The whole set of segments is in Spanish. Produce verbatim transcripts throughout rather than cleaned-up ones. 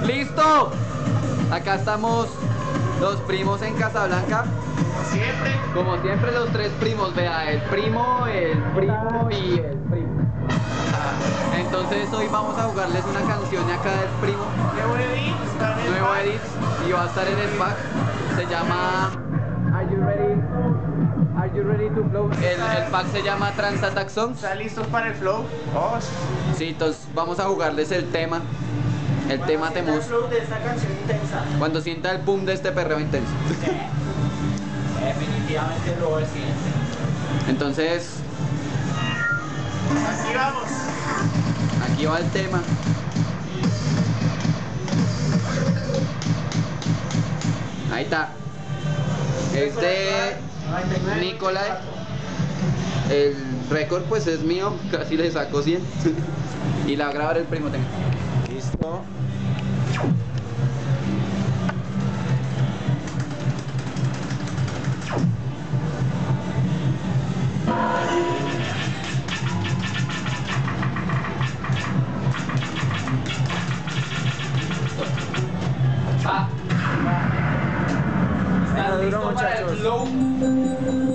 ¡Listo! Acá estamos los primos en Casablanca. Como siempre. Como siempre los tres primos, vea, el primo, el primo y el primo. Entonces hoy vamos a jugarles una canción de acá del primo. Nuevo edit. está en el Nuevo pack. edit y va a estar en el pack. Se llama Are You Ready? Are You Ready to Flow? El, el pack se llama Trans Attack Songs. ¿Están listos para el flow? Vamos. Sí, entonces vamos a jugarles el tema. El tema El temos. flow de esta canción intensa. Cuando sienta el boom de este perreo intenso. Sí. Definitivamente lo siente. Entonces, Así vamos. aquí va el tema. Ahí está. Es de Nicolai. El récord pues es mío, casi le saco cien. Y la va a grabar el primo tenga. Listo. Ah. Está duro, ¿Listo para el muchachos. flow?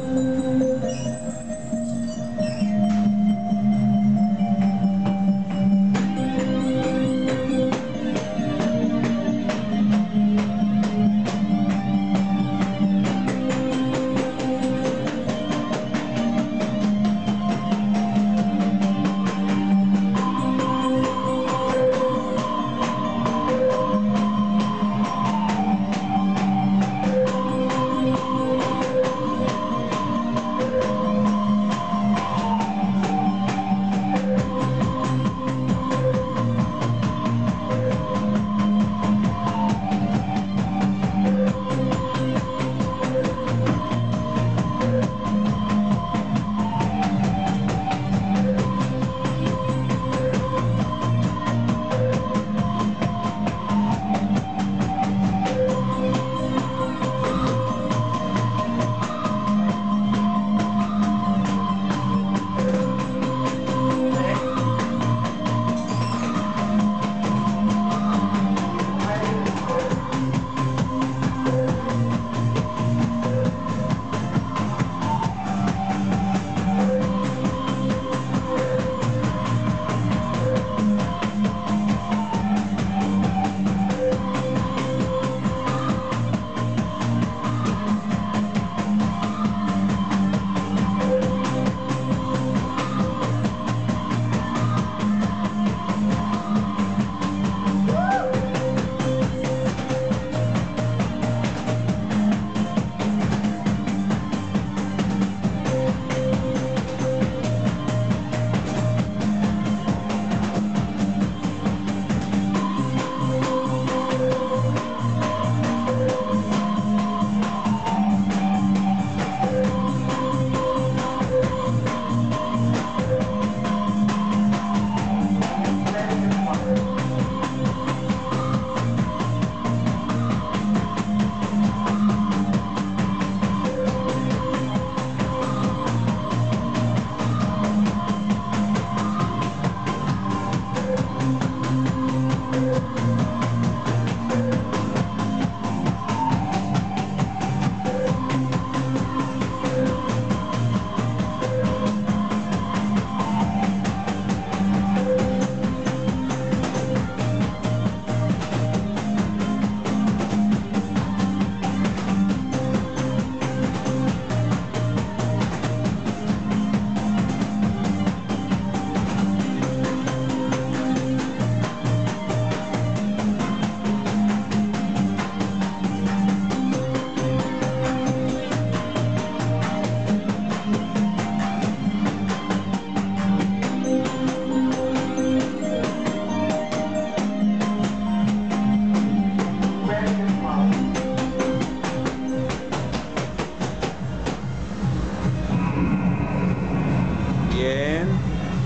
Bien.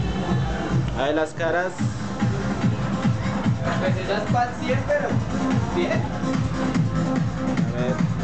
Ahí las caras. Pues ella es para el cien, pero bien. A ver.